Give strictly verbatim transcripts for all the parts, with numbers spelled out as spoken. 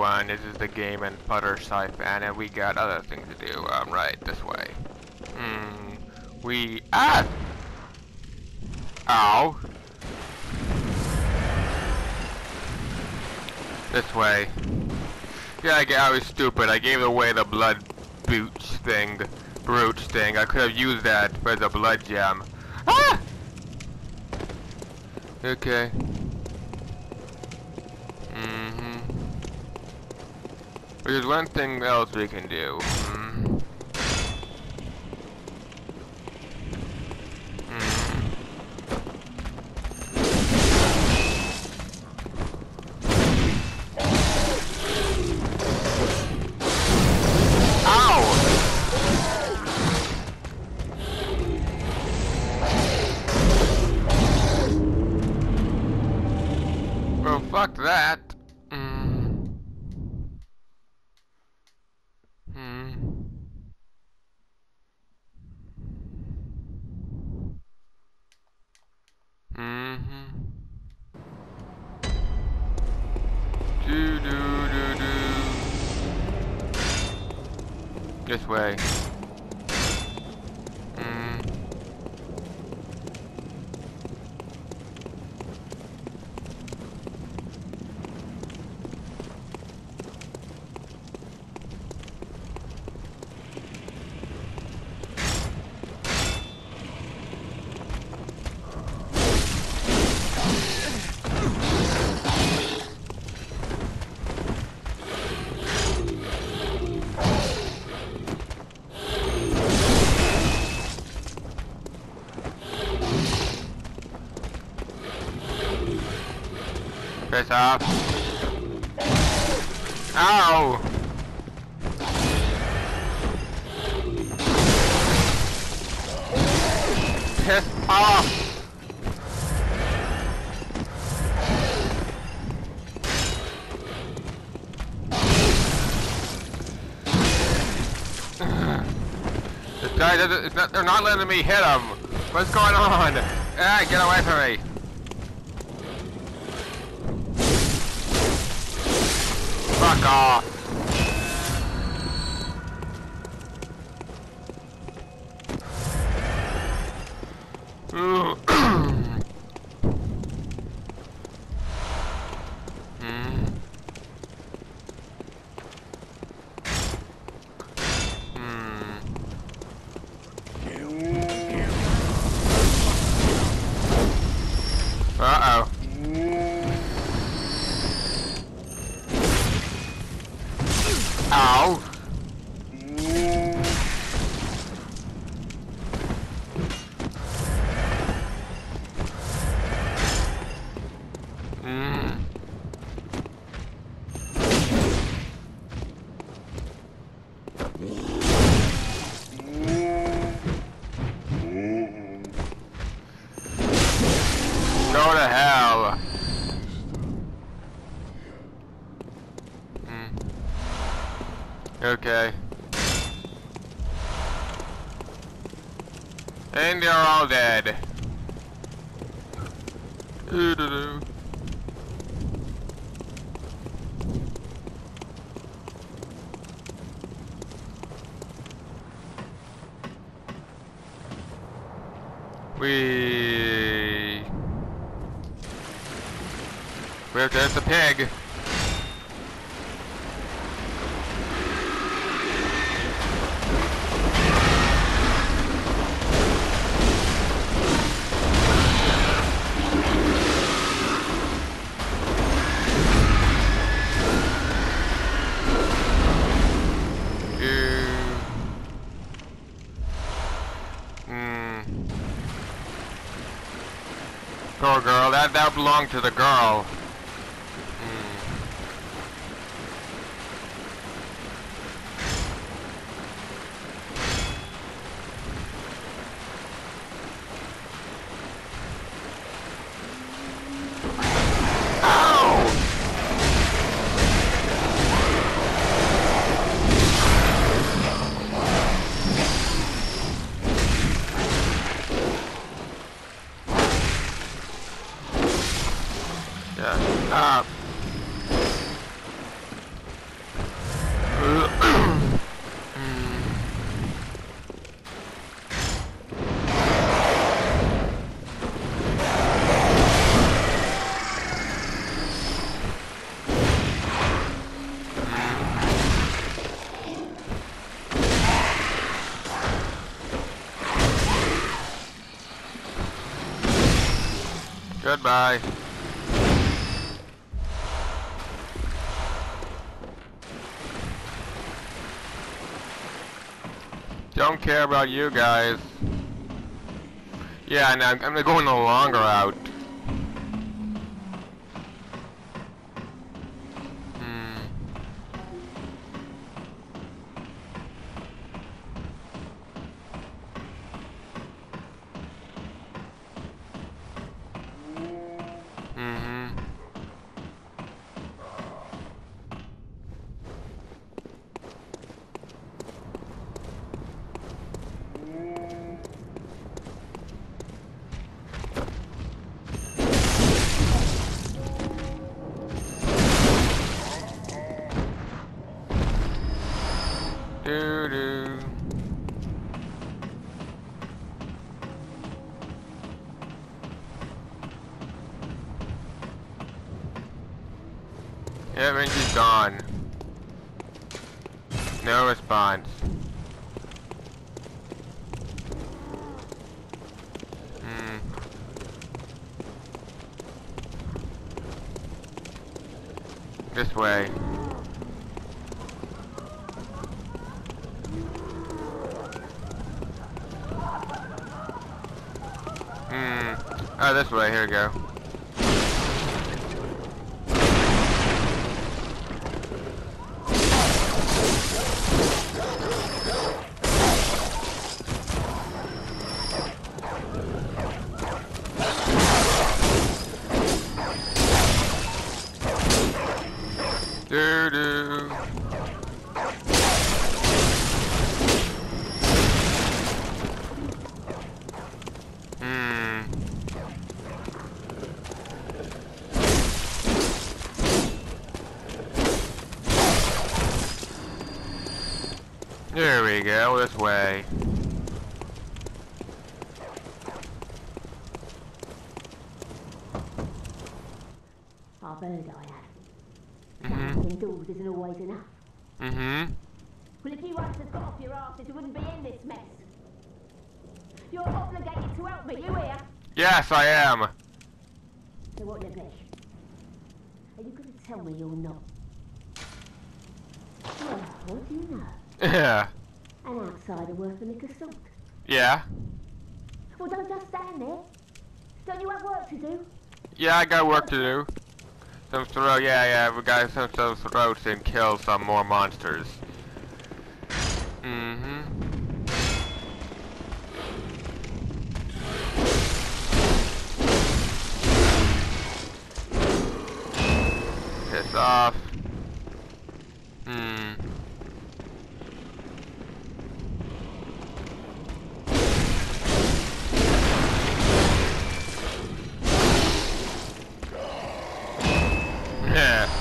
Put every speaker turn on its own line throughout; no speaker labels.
everyone, this is the Game and Putter Sci-Fan, and we got other things to do. Um, right, this way. Hmm, we... Ah! Ow! This way. Yeah, I, I was stupid. I gave away the blood booch thing. Brooch thing. I could have used that for the blood gem. Ah! Okay. Mm-hmm. But there's one thing else we can do. Mm-hmm. Fuck that. Mm. Mm. Mm-hmm. Do do do do. This way. Mm. Piss off. Ow! Piss off! This guy doesn't, it's not, they're not letting me hit him. What's going on? Ah, get away from me. Fuck off. Mm. Mm. Uh-oh. Ow. Mm. Go to hell. Mm. Okay. And they're all dead. Doo-doo-doo. We... Where there's the pig. Poor girl, that, that belonged to the girl. Yeah. Goodbye. Don't care about you guys. Yeah, and I'm, I'm going the longer route. Hmm. Mm-hmm. Doo doo. Yeah, and she's gone. No response. Hmm. This way. Hmm. Oh, this way. Here we go. Doo doo. Hmm. There we go, this way.
I've heard I have.
Mm-hmm.
Counting doors isn't always enough.
Mm-hmm.
Well, if you once had got off your asses, you wouldn't be in this mess. You're obligated to help me, you hear?
Yes, I am.
So what you think? Are you going to tell me you're not? Well, what do you know?
Yeah.
An outsider worth a lick of salt.
Yeah.
Well, don't just stand there. Don't you have work to do?
Yeah, I got work to do. Some throat, yeah, yeah, we got some, some throats and kill some more monsters. Mm-hmm. Piss off. Hmm. Yeah.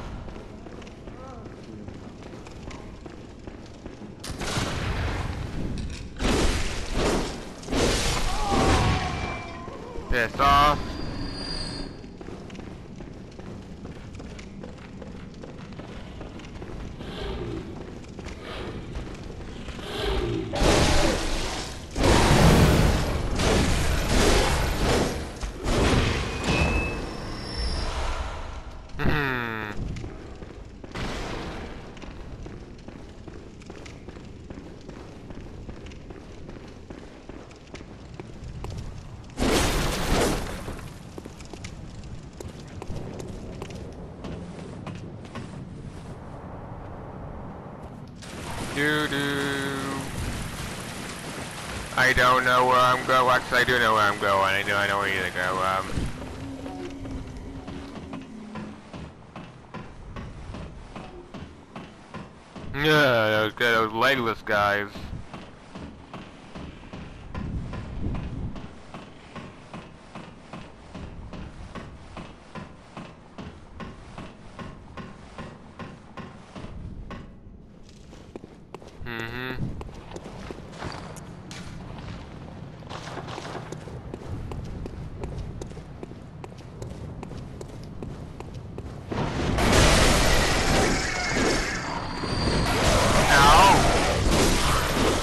Piss off. Hmm. Doo doo. I don't know where I'm going. Actually, I do know where I'm going. I know I know where to go. Um. Yeah, those those legless guys. Mm-hmm. Ow!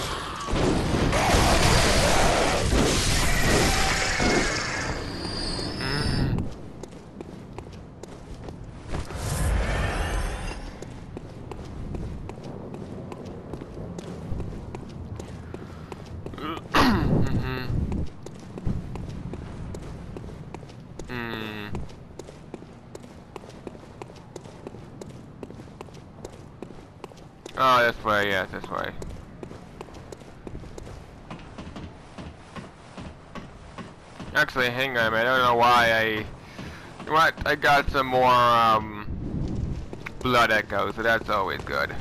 Oh, this way, yes, this way. Actually, hang on a minute, I don't know why I... What? I got some more, um... blood echoes, so that's always good.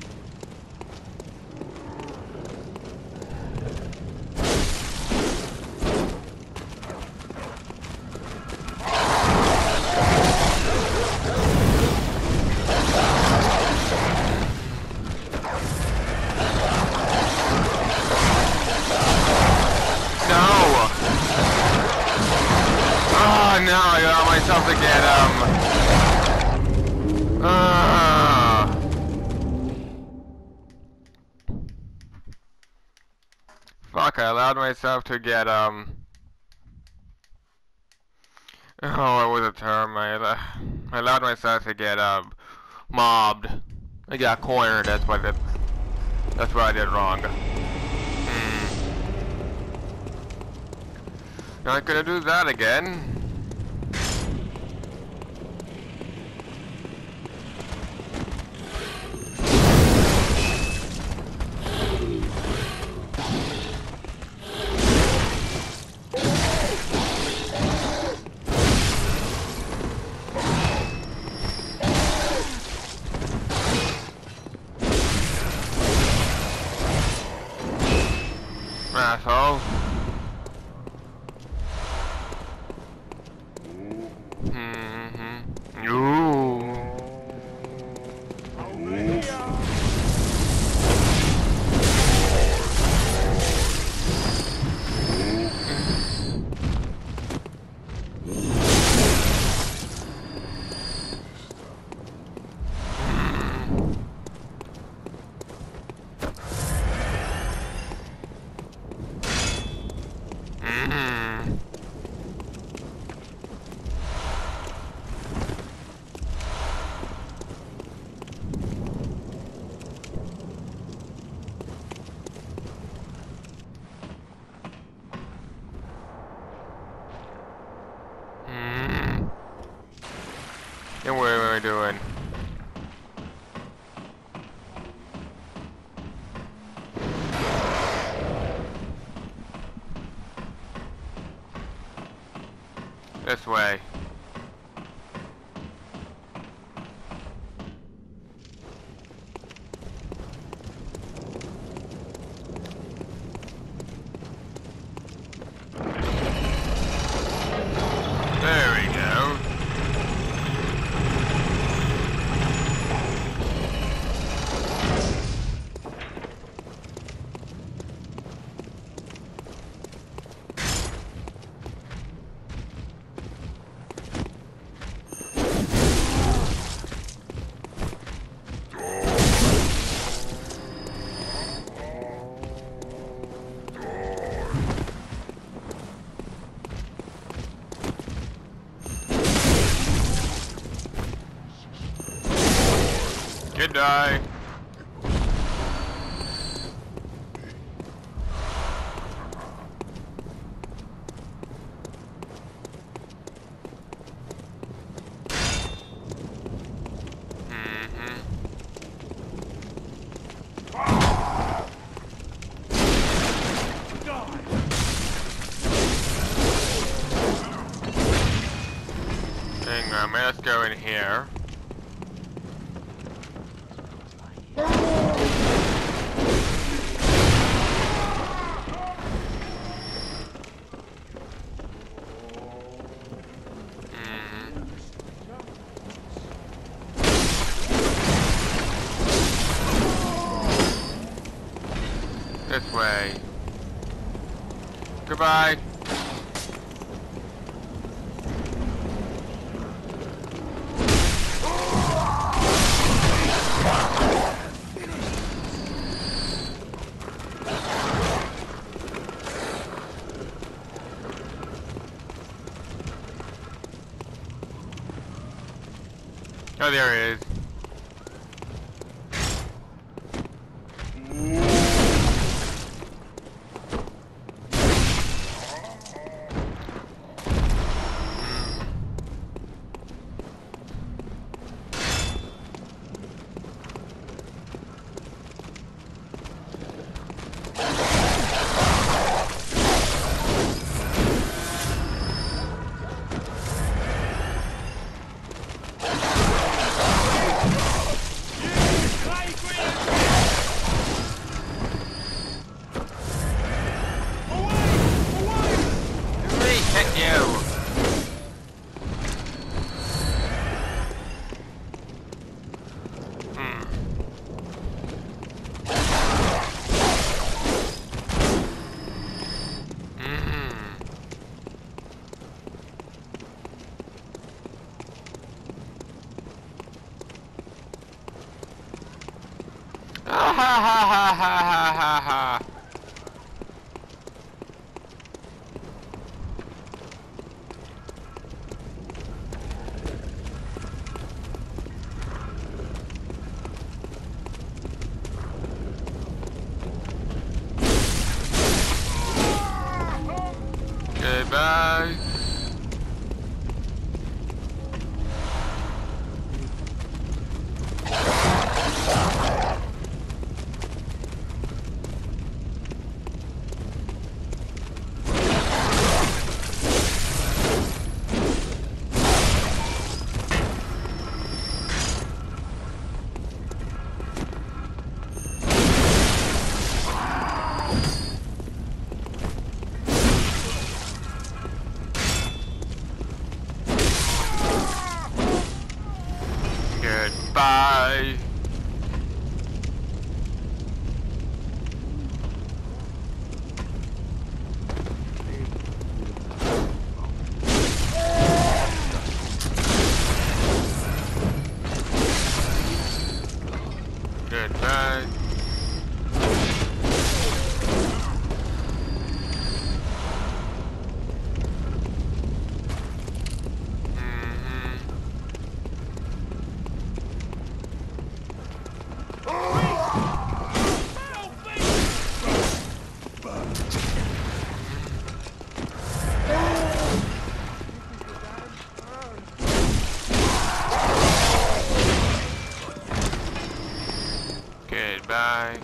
No, I got myself to get, um... Uh, fuck, I allowed myself to get, um... Oh, what was the term? I, uh, I allowed myself to get, um... mobbed. I got cornered, that's what it... That's what I did wrong. Hmm. Not gonna do that again. Asshole. Mm-hmm. Ooh. And what am I doing? This way. There we go. Good die. Hang on, let's go in here. This way. Goodbye. Oh, there he is. ha ha ha ha ha ha. Goodbye. Goodbye. Goodbye. Goodbye.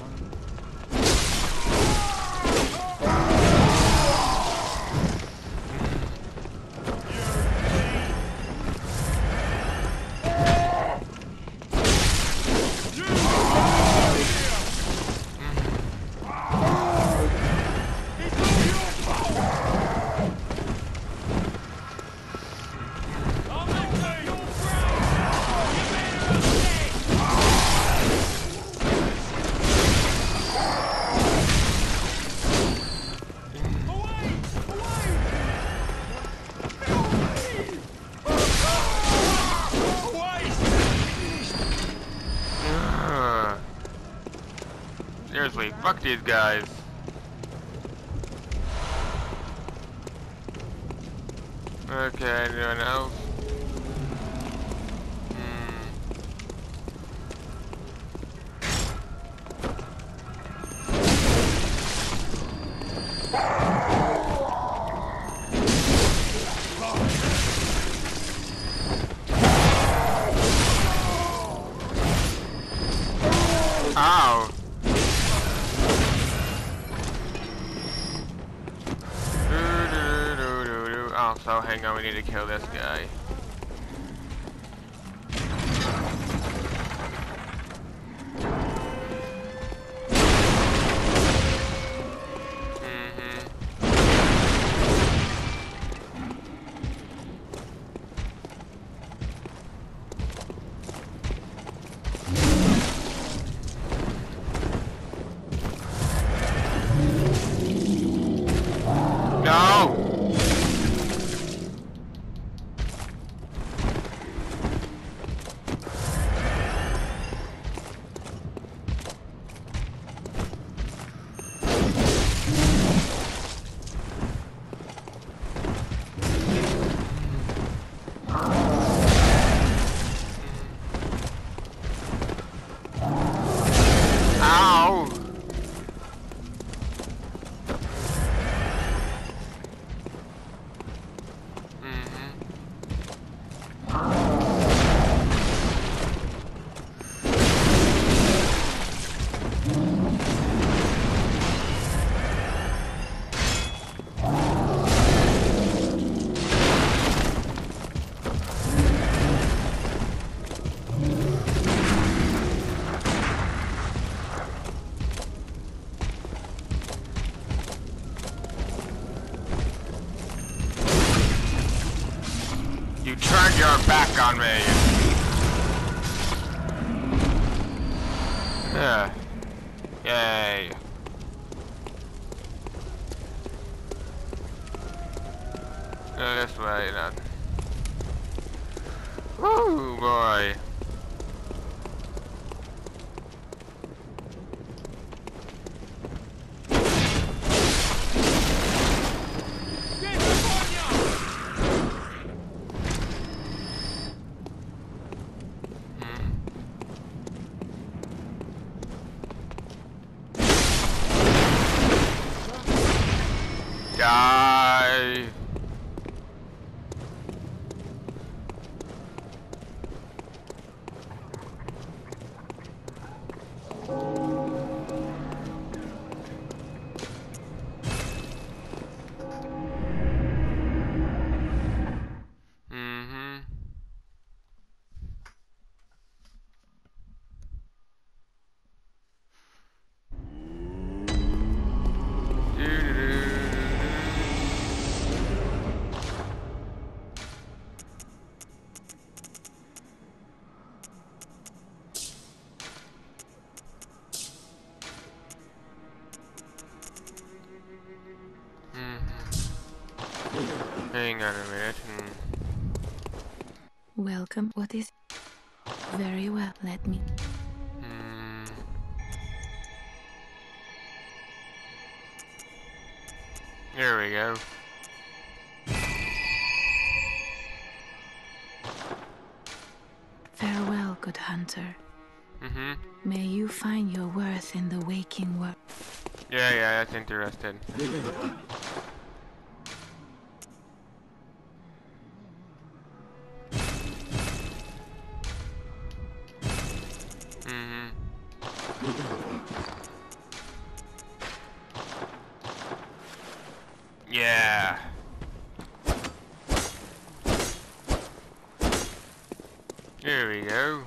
Seriously, fuck these guys. Okay, anyone else? Ow! Oh, so hang on, we need to kill this guy. No! Ow! You turned your back on me. Yeah. Yay. Go this way then. Woo boy. Mm-hmm. Hang on a minute. Hmm.
Welcome. What is? Very well. Let me.
Hmm. There we go.
Farewell, good hunter.
Mm-hmm.
May you find your worth in the waking world.
Yeah, yeah, that's interesting. Mm-hmm. Yeah. There we go.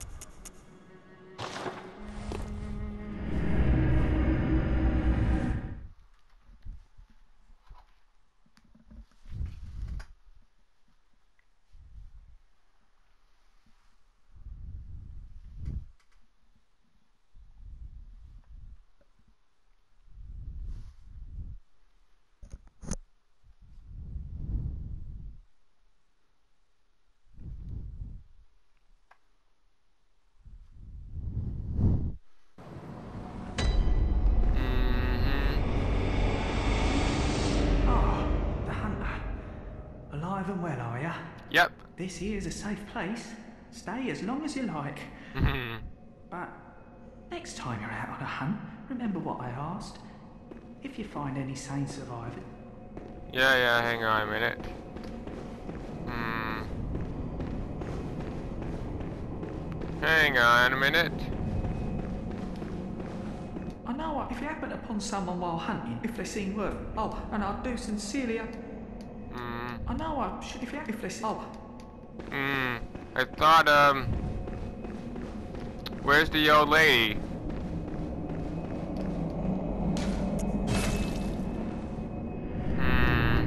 Alive and well, are ya?
Yep.
This here's a safe place. Stay as long as you like.
Mm-hmm.
But next time you're out on a hunt, remember what I asked. If you find any sane survivors.
Yeah, yeah, hang on a minute. Hmm. Hang on a minute.
I know what, if you happen upon someone while hunting, if they seem worth. Oh, and I do sincerely.
Hmm.
I know I should if you if they. Oh.
Hmm. I thought, um. Where's the old lady? Hmm.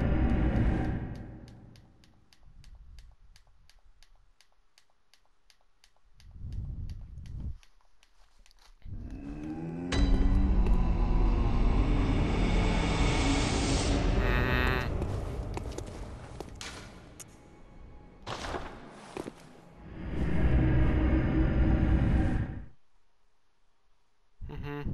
Mm-hmm.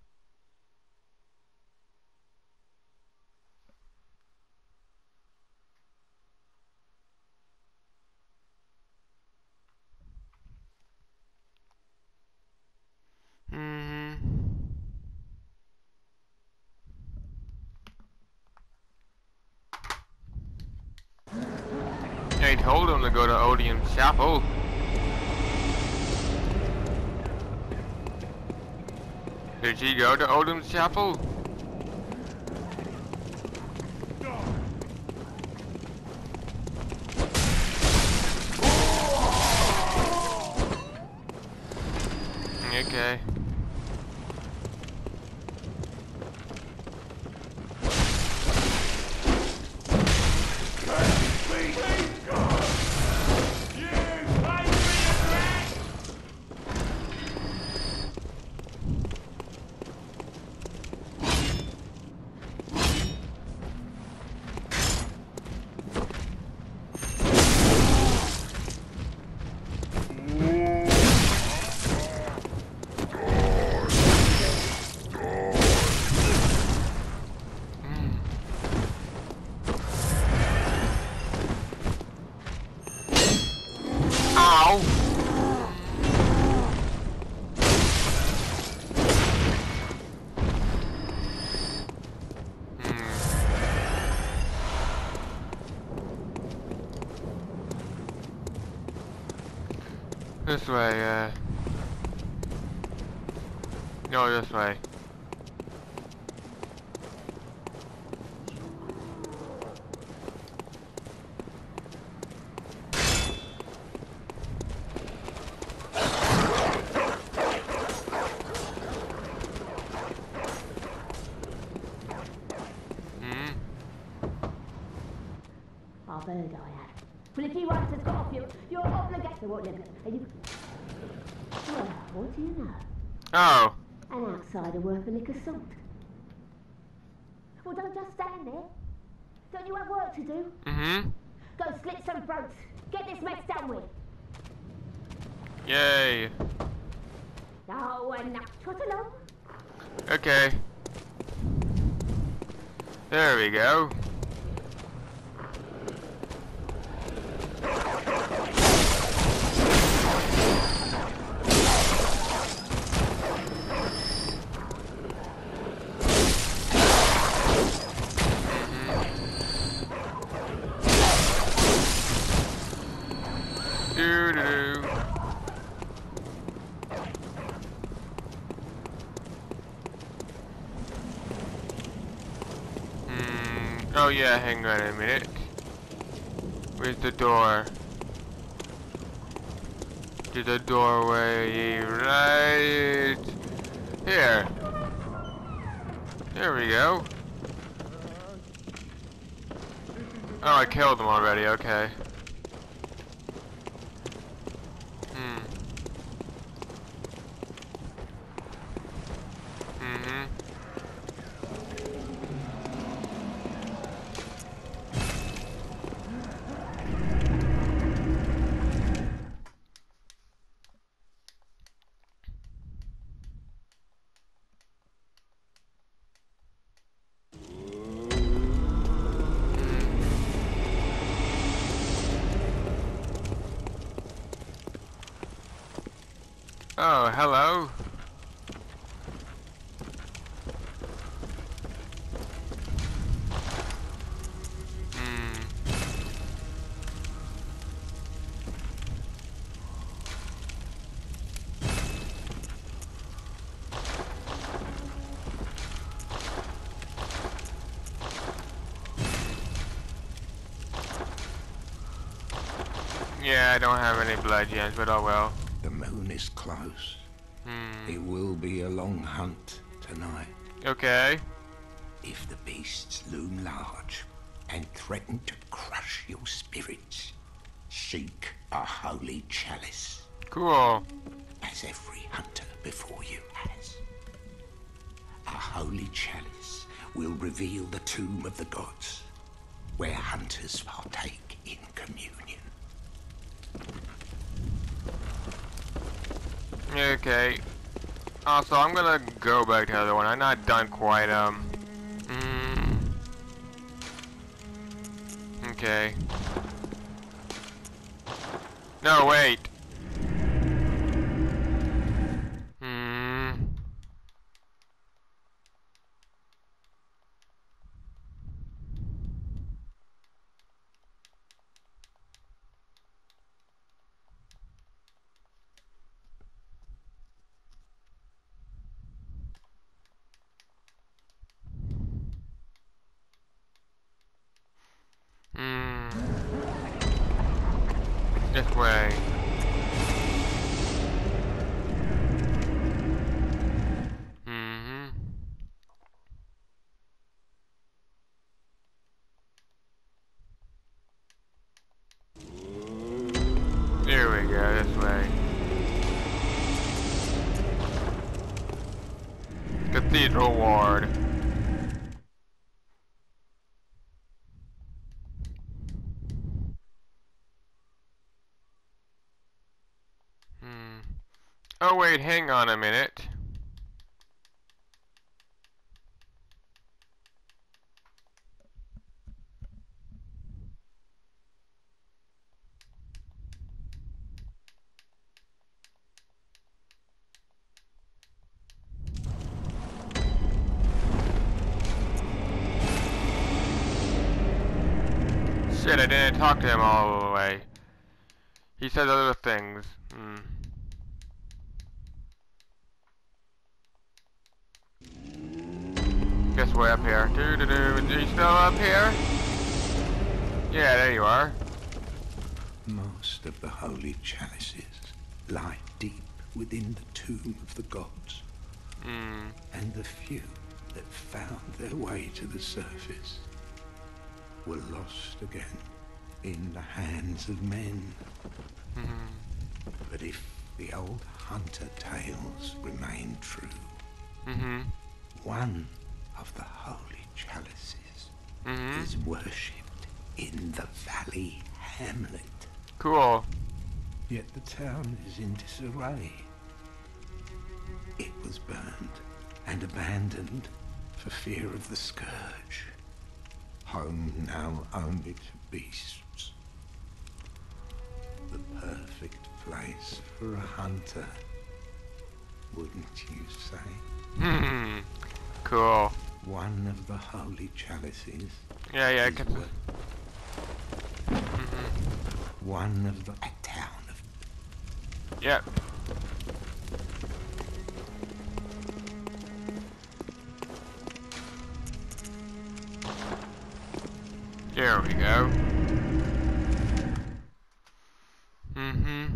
Mm-hmm. I told him to go to Odium Chapel. Did she go to Odium Chapel? Okay. Ow! This way, uh... No, this way.
I've heard I have. Well, if you want to got off, you, you're obligated to what you are you? Well, what do you know?
Oh.
An outsider worth a lick of salt. Well, don't just stand there. Don't you have work to do?
Mm-hmm.
Go slit some throats. Get this mess done with.
Yay.
Oh, and now trot along.
Okay. There we go. Doo doo doo. Hmm. Oh yeah, hang on a minute. Where's the door? To the doorway right here. There we go. Oh, I killed him already. Okay. Hmm. Mm-hmm. Oh, hello. Hmm. Yeah, I don't have any blood yet, but oh well.
The moon is close.
Hmm.
It will be a long hunt tonight.
Okay.
If the beasts loom large and threaten to crush your spirits, seek a holy chalice,
Cool.
as every hunter before you has. A holy chalice will reveal the tomb of the gods, where hunters partake in communion.
Okay. Also, I'm gonna go back to the other one. I'm not done quite, um... Mm, okay. No, wait. Hmm. Hmm. This way. Mm-hmm. There we go, this way. Cathedral Ward. Hmm. Oh wait, hang on a minute. Shit, I didn't talk to him all the way. He said other things. Hmm. this way up here. Doo doo doo. Are you still up here? Yeah, there you are.
Most of the holy chalices lie deep within the tomb of the gods.
Hmm.
And the few that found their way to the surface were lost again in the hands of men.
Mm-hmm.
But if the old hunter tales remain true,
Mm-hmm.
one of the holy chalices
Mm-hmm.
is worshipped in the valley hamlet.
Cool.
Yet the town is in disarray. It was burned and abandoned for fear of the scourge. Home now only to beasts. The perfect place for a hunter, wouldn't you say?
Hmm. Cool.
One of the holy chalices.
Yeah, yeah, I
is
can.
wo-
Mm-hmm.
One of the a town of
Yep. There we go. Mm-hmm.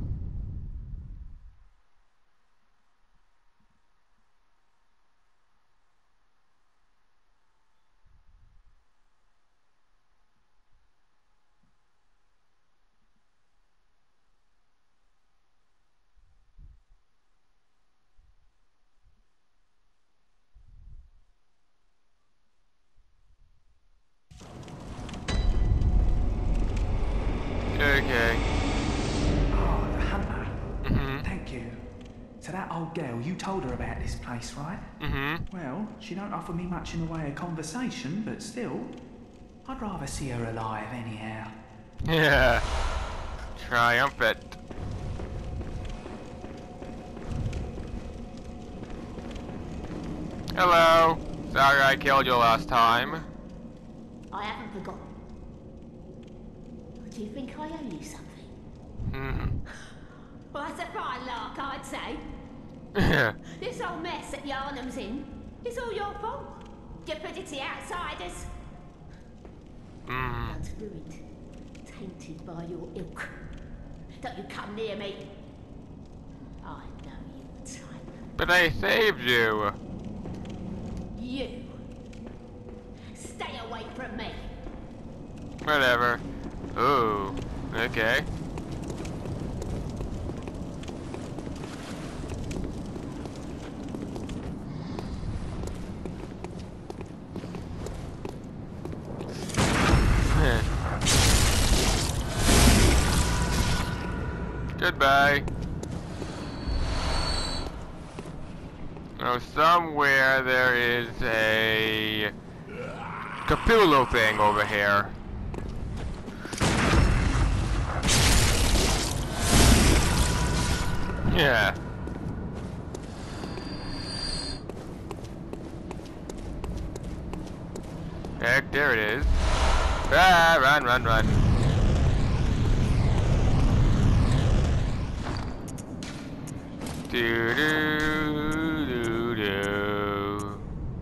Okay.
Oh, the hunter.
Mm-hmm.
Thank you. So that old girl, you told her about this place, right?
Mm-hmm.
Well, she don't offer me much in the way of conversation, but still, I'd rather see her alive anyhow.
Yeah. Triumphant. Hello. Sorry I killed you last time.
I haven't forgotten. Do you think I owe you something?
Hmm.
Well, that's a fine lark, I'd say. This whole mess that Yharnam's in is all your fault. Stupidity outsiders.
Hmm.
Blood's ruined, tainted by your ilk. Don't you come near me. I know your type.
But I saved you.
You. Stay away from me.
Whatever. Ooh. Okay. Goodbye. Now somewhere there is a Cthulhu thing over here. Yeah. Heck, there it is. Ah, run, run, run. Do do do do.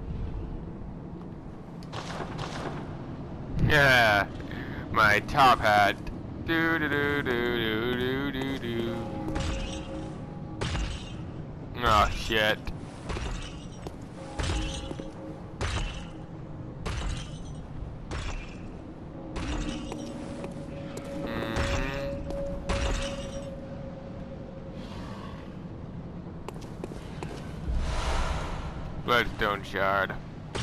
Yeah, my top hat. Do do do do do do do do. Oh shit. Bloodstone shard.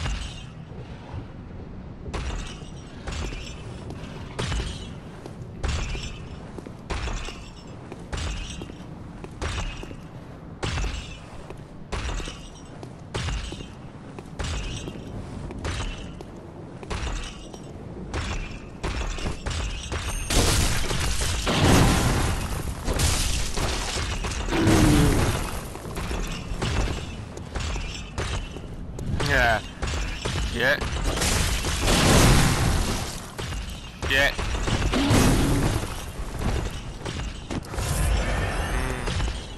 Yeah. Shit. Shit.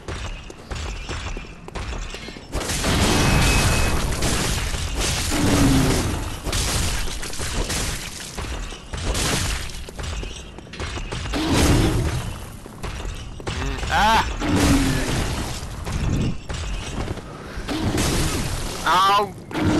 Mm. Ow!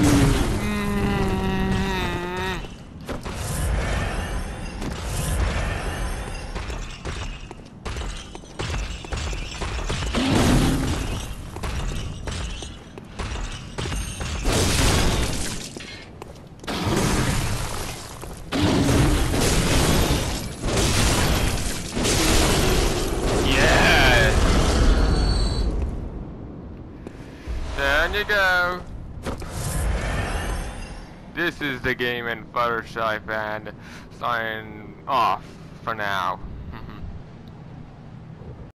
There you go. This is the game in Fluttershy, and sign off for now.